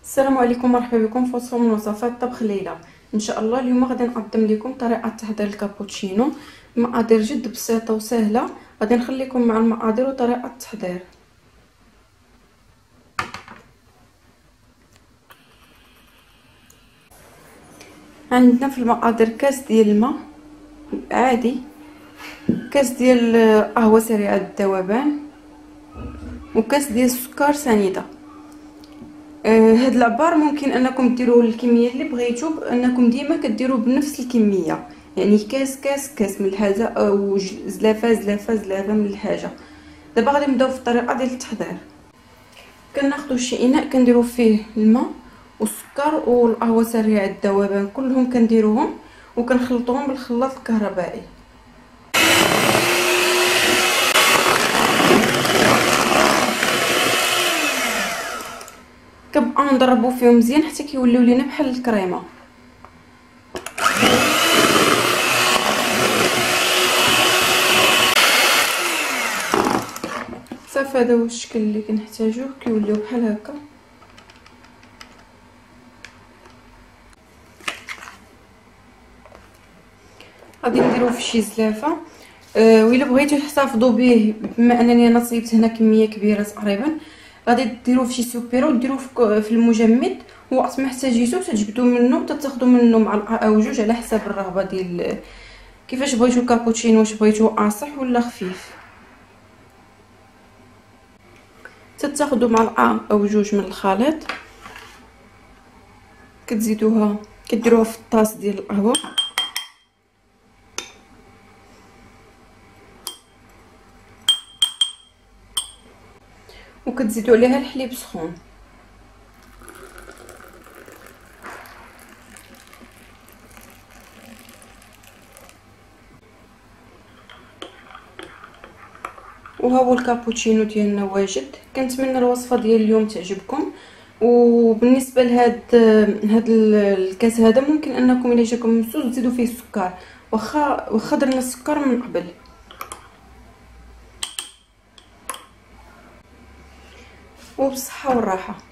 السلام عليكم، مرحبا بكم في وصفه من وصفات طبخ ليلى. ان شاء الله اليوم غادي نقدم لكم طريقه تحضير الكابوتشينو. مقادير جد بسيطه وسهله، غادي نخليكم مع المقادير وطريقه التحضير. عندنا في المقادير كاس ديال الماء عادي، كاس ديال قهوه سريعه الذوبان، وكاس ديال السكر سنيده. هاد العبار ممكن انكم ديروه الكميه اللي بغيتو، انكم ديما كديروه بنفس الكميه، يعني كاس من الحاجه او زلافه من الحاجه. دابا غادي نبداو في الطريقه ديال التحضير. كناخذوا شي اناء كنديروا فيه الماء والسكر والقهوه سريعه الذوبان كلهم كنديروهم وكنخلطوهم بالخلاط الكهربائي. كنبقاو نضربوا فيهم مزيان حتى كيوليو لينا بحال الكريمه. صافي هذا هو الشكل اللي كنحتاجوه، كيوليو بحال هكا. غادي نديروه في شي زلافه. وإلا بغيتو تحتفظوا به، بما انني انا صيبت هنا كميه كبيره تقريبا، غادي ديروه في شي سوبيرو، ديروه في المجمد، وقت ما احتاجيتو تجبدوا منه تاخذوا منه معلقه او جوج على حسب الرغبه ديال كيفاش بغيتو كابوتشينو، واش بغيتو قاصح ولا خفيف. تاخذوا معلقه او جوج من الخليط، كتزيدوها كديروها في الطاس ديال القهوه، وكتزيدوا عليها الحليب سخون. وها هو الكابوتشينو ديالنا واجد. كنتمنى الوصفه ديال اليوم تعجبكم. وبالنسبه هاد الكاس هذا ممكن انكم الا جاكم مسوس تزيدوا فيه السكر، واخا درنا السكر من قبل. وبالصحه والراحه.